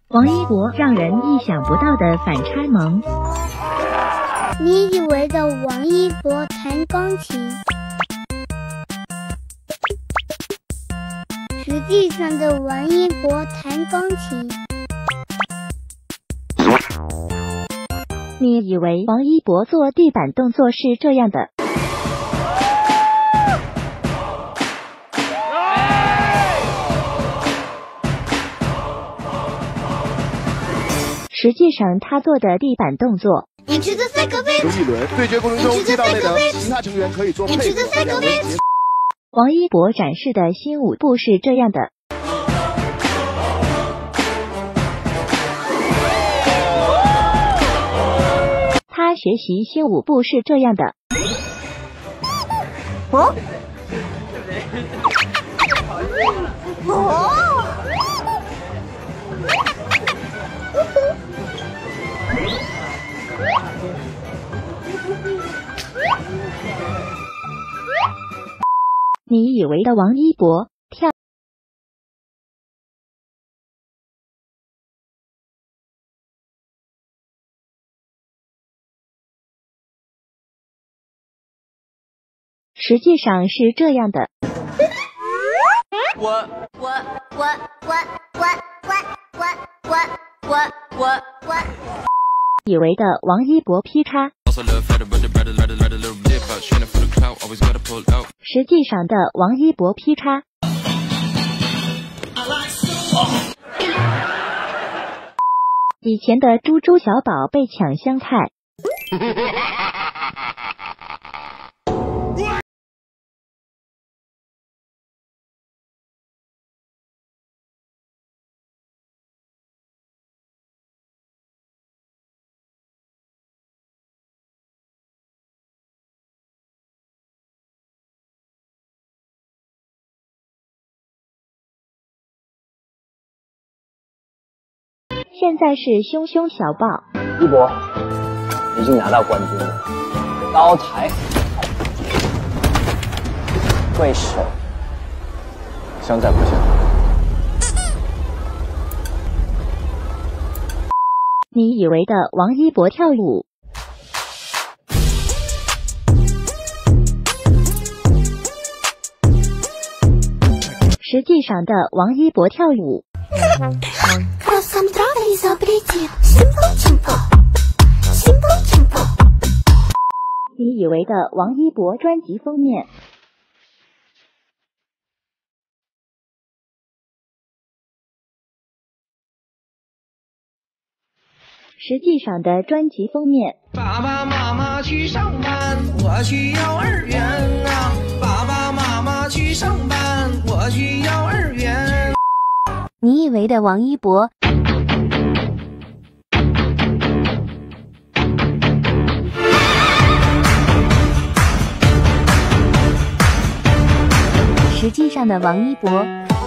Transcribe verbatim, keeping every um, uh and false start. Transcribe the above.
王一博让人意想不到的反差萌。 你以为的王一博弹钢琴，实际上的王一博弹钢琴。 你以为王一博做地板动作是这样的？实际上他做的地板动作。 有一轮对决过程中接到内的其他成员可以做配合。 王一博展示的新舞步是这样的。他学习新舞步是这样的。 哦。哦。 你以为的王一博跳，实际上是这样的。 我我我我我我我我我我我以为的王一博劈叉，实际上的王一博劈叉。以前的猪猪小宝被抢香菜。现在是凶凶小报。 一博已经拿到冠军了，高台会手，想在不想？ 你以为的王一博跳舞，实际上的王一博跳舞。你以为的王一博专辑封面，实际上的专辑封面。 爸爸妈妈去上班，我去幼儿园啊！爸爸妈妈去上班，我去幼儿园。 你以为的王一博，实际上的王一博。